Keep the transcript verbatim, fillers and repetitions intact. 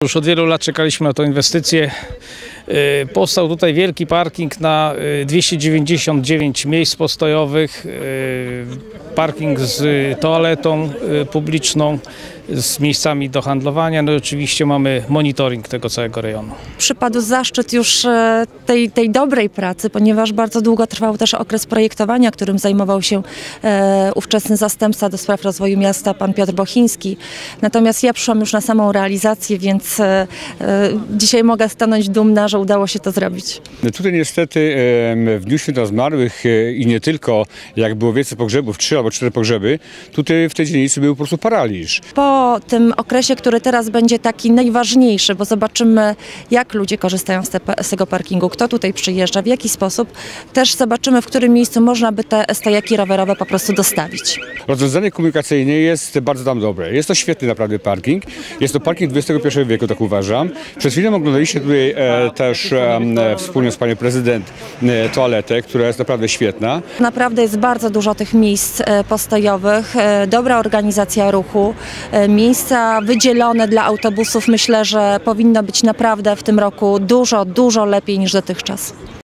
Już od wielu lat czekaliśmy na tę inwestycję. Powstał tutaj wielki parking na dwieście dziewięćdziesiąt dziewięć miejsc postojowych, parking z toaletą publiczną, z miejscami do handlowania. No i oczywiście mamy monitoring tego całego rejonu. Przypadł zaszczyt już tej, tej dobrej pracy, ponieważ bardzo długo trwał też okres projektowania, którym zajmował się e, ówczesny zastępca do spraw rozwoju miasta, pan Piotr Bochiński. Natomiast ja przyszłam już na samą realizację, więc e, e, dzisiaj mogę stanąć dumna, że udało się to zrobić. Tutaj niestety w Dniu Święta Zmarłych i nie tylko, jak było więcej pogrzebów, trzy albo cztery pogrzeby, tutaj w tej dzielnicy był po prostu paraliż. Po tym okresie, który teraz będzie taki najważniejszy, bo zobaczymy, jak ludzie korzystają z, te, z tego parkingu, kto tutaj przyjeżdża, w jaki sposób, też zobaczymy, w którym miejscu można by te stojaki rowerowe po prostu dostawić. Rozwiązanie komunikacyjne jest bardzo tam dobre. Jest to świetny naprawdę parking. Jest to parking dwudziestego pierwszego wieku, tak uważam. Przed chwilą oglądaliście tutaj e, też e, wspólnie z panią prezydent e, toaletę, która jest naprawdę świetna. Naprawdę jest bardzo dużo tych miejsc e, postojowych, e, dobra organizacja ruchu, e, miejsca wydzielone dla autobusów. Myślę, że powinno być naprawdę w tym roku dużo, dużo lepiej niż dotychczas.